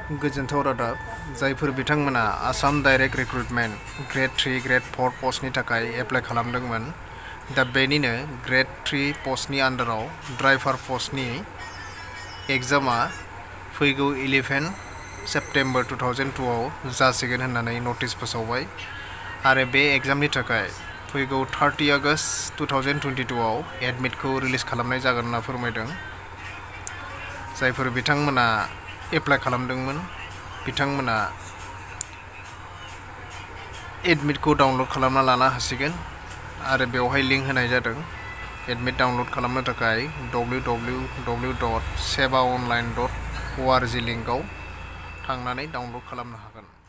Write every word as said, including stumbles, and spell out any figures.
गोजोनथाव रादाब जायफोर बिथांमोना Assam direct recruitment grade three grade four पस्टनि थाखाय एप्लाइ खालामदोंमोन दा बेनिनो ग्रेड थ्री पस्टनि आन्डाराव ड्राइभार पस्टनि एग्जामा फैगौ eleven September two thousand two आव जासिगोन होननानै नटिस फोसावबाय आरो बे एग्जामनि थाखाय फैगौ thirty August two thousand twenty two आव एडमिटखौ रिलिज खालामनाय जागोन होनना फोरमायदों। जायफोर बिथांमोना एप्लाइ खालामदोंमोन बिथांमोना एडमिटखौ डाउनलड खालामना लानो हासिगोन आरो बेवहाय लिंक होनाय जादों। एडमिट डाउनलड खालामनो थाखाय W W W dot Seva online dot O R G लिंकआव थांनानै डाउनलड खालामनो हागोन।